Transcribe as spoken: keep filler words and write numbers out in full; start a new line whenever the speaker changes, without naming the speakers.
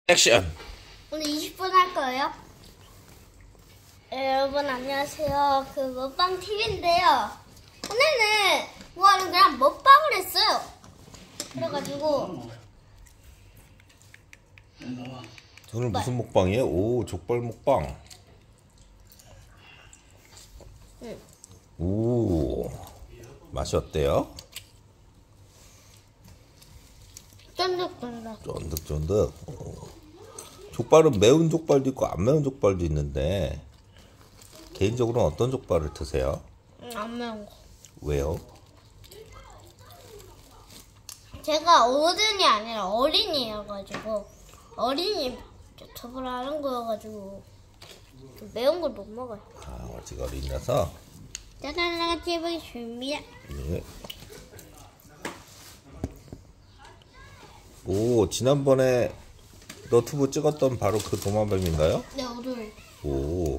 액션!
오늘 이십 분 할 거예요. 네, 여러분 안녕하세요. 그 먹방 티비인데요. 오늘은 뭐하는 그냥 먹방을 했어요. 그래가지고
오늘 무슨 먹방이에요? 오, 족발 먹방.
응.
오, 맛이 어때요?
쫀득쫀득.
쫀득쫀득. 오. 족발은 매운 족발도 있고 안 매운 족발도 있는데 개인적으로는 어떤 족발을 드세요?
응, 안 매운 거.
왜요?
제가 어른이 아니라 어린이여가지고 어린이 저걸 하는 거여가지고 매운 걸 못 먹어요.
아, 아직 어린이라서.
짜잔, 해보겠습니다.
네. 오, 지난번에 너튜브 찍었던 바로 그 도마뱀인가요?
네, 오늘.
오,